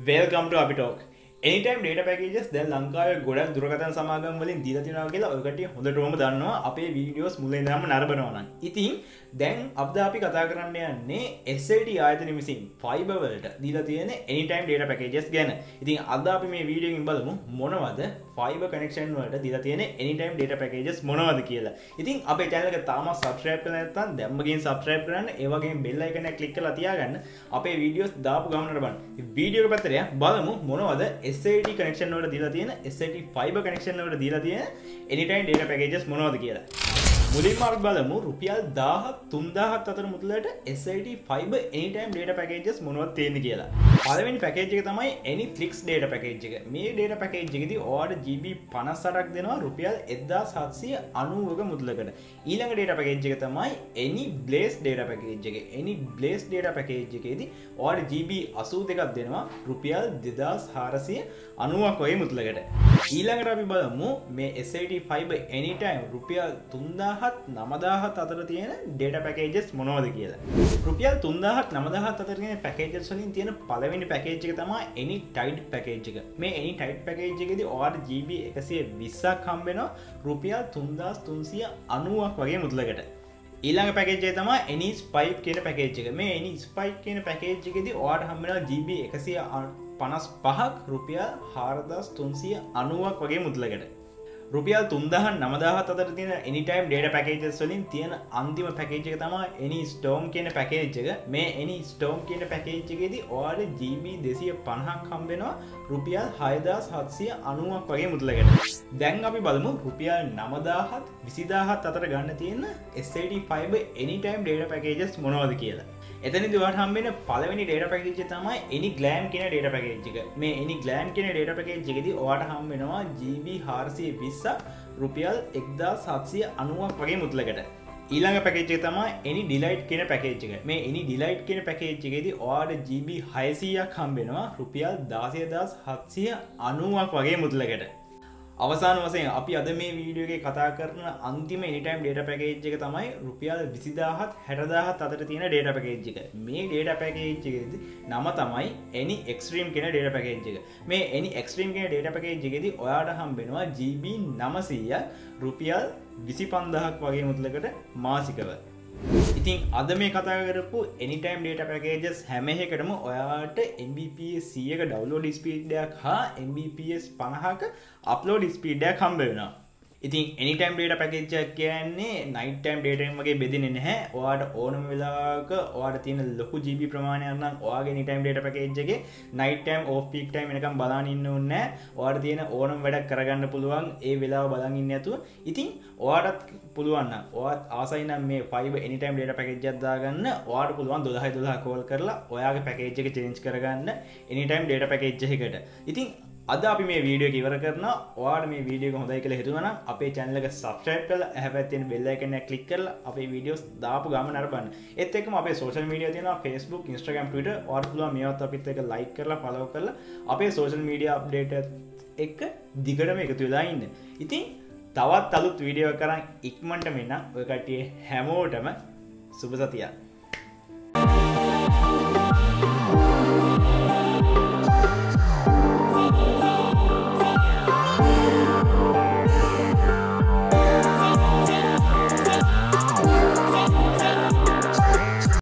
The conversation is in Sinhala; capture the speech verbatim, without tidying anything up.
Welcome to Abi Talk. Anytime data packages දැන් ලංකාවේ ගොඩක් දුරකථන සමාගම් වලින් දීලා තියෙනවා කියලා ඔය කට්ටිය හොඳටම දන්නවා අපේ වීඩියෝස් මුලින් ඉඳන්ම නරඹනවා නම්. ඉතින් දැන් අද අපි කතා කරන්න යන්නේ S L T ආයතන විසින් Fibre වලට දීලා තියෙන anytime data packages ගැන. ඉතින් අද අපි මේ වීඩියෝ එකෙන් බලමු මොනවද Fibre connection වලට දීලා තියෙන anytime data packages මොනවද කියලා. ඉතින් අපේ channel එක තාමත් subscribe කරලා නැත්නම් දැම්ම ගිහින් subscribe කරන්න. ඒ වගේම bell icon එක click කරලා තියාගන්න. අපේ වීඩියෝස් දාපු ගමන් නරඹන්න. වීඩියෝ එක පැත්තට බලමු මොනවද S L T connection වලට දීලා තියෙන S L T Fiber connection වලට දීලා තියෙන anytime data packages මොනවද කියලා. මුලින්ම අපි බලමු රුපියල් දාහක් තුන්දාහක් අතර මුදලට S L T Fiber anytime data packages මොනවද තියෙන්නේ කියලා. පළවෙනි package එක තමයි Anyflix data package එක. මේ data package එකේදී ඔයාලට G B පනස් අටක් දෙනවා රුපියල් එක්දාස් හත්සිය අනූවක මුදලකට. ඊළඟ data package එක තමයි Anyblaze data package එක. Anyblaze data package එකේදී ඔයාලට G B අසූ දෙකක් දෙනවා රුපියල් දෙදාස් හාරසිය අනූවක් වගේ මුදලකට. ඊළඟට අපි බලමු මේ S L T Fiber anytime රුපියල් තුන්දාහක් නවදාහක් අතර තියෙන data packages මොනවද කියලා. රුපියල් තුන්දාහක් නවදාහක් අතර තියෙන packages වලින් තියෙන පළවෙනි package එක තමයි Anytide package එක. මේ Anytide package එකේදී ඔයාලට G B එකසිය විස්සක් හම්බ වෙනවා රුපියල් තුන්දාස් තුන්සිය අනූවක් වගේ මුදලකට. ඊළඟ package එක තමයි Anyspike කියන package එක. මේ Anyspike කියන package එකේදී ඔයාලට හම්බ වෙනවා G B එකසිය පනස් පහක් රුපියල් හාරදාස් තුන්සිය අනූවක් වගේ මුදලකට. රුපියල් තුන්දාහක් නවදාහක් අතර තියෙන anytime data packages වලින් තියෙන අන්තිම package එක තමයි Anystorm කියන package එක. මේ Anystorm කියන package එකේදී ඔයාලට G B දෙසිය පනහක් හම්බ වෙනවා රුපියල් හයදාස් හත්සිය අනූවක් වගේ මුදලකට. දැන් අපි බලමු රුපියල් නවදාහක් විසිදාහක් අතර ගන්න තියෙන S L T Fiber anytime data packages මොනවද කියලා. එතනදී ඔයාලට හම්බ වෙන පළවෙනි data package එක තමයි Anyglam කියන data package එක. මේ Anyglam කියන data package එකේදී ඔයාලට හම්බ වෙනවා G B හාරසිය විස්ස රුපියල් එක්දාස් හත්සිය අනූවක් වගේ මුදලකට. ඊළඟ package එක තමයි Anydelight කියන package එක. මේ Anydelight කියන package එකේදී ඔයාලට G B හයසීයක් හම්බ වෙනවා රුපියල් දාසයදාස් හත්සිය අනූවක් වගේ මුදලකට. අවසාන වශයෙන් අපි අද මේ වීඩියෝ එකේ කතා කරන අන්තිම anytime data package එක තමයි රුපියල් විසිදාහක් හැටදාහක් අතර තියෙන data package එක. මේ data package එකේදී නම තමයි Any Extreme කියන data package එක. මේ Any Extreme කියන data package එකේදී ඔයාලට හම්බ වෙනවා G B නවසීයක් රුපියල් විසිපන්දාහක් වගේ මුදලකට මාසිකව. ඉතින් අද මේ කතා කරපු anytime data packages හැම එකකටම ඔයාලට M B P S සීයක download speed එකක් හා M B P S පනහක upload speed එකක් හම්බ වෙනවා. ඉතින් anytime data package එක කියන්නේ night time data එකෙන් වගේ බෙදෙන්නේ නැහැ. ඔයාලට ඕනම වෙලාවක ඔයාලට තියෙන ලොකු G B ප්‍රමාණයක් නම් ඔයාගේ anytime data package එකේ night time off peak time වෙනකම් බලන් ඉන්න ඕනේ නැහැ. ඔයාලට තියෙන ඕනම වැඩක් කරගන්න පුළුවන් ඒ වෙලාව බලන් ඉන්නේ නැතුව. ඉතින් ඔයාලට පුළුවන් නම් ඔයාත් ආසයි නම් මේ Fibre anytime data package එකක් දාගන්න. ඔයාලට පුළුවන් දොළහයි දොළහ කෝල් කරලා ඔයාගේ package එක change කරගන්න anytime data package එකකට. ඉතින් අද අපි මේ වීඩියෝ එක ඉවර කරනවා. ඔයාලට මේ වීඩියෝ එක හොඳයි කියලා හිතුණා නම් අපේ channel එක subscribe කරලා එහා තියෙන bell icon එක click කරලා අපේ වීඩියෝස් දාපු ගමන් නරඹන්න. ඒත් එක්කම අපේ social media තියෙනවා Facebook, Instagram, Twitter. ඔයාලට පුළුවන් මේවත් අපිත් එක්ක like කරලා follow කරලා අපේ social media update එක දිගටම එකතු වෙලා ඉන්න. ඉතින් තවත් අලුත් වීඩියෝ එකක් කරන් ඉක්මනට මෙන්න ඔය කට්ටිය හැමෝටම සුබ සතියක්.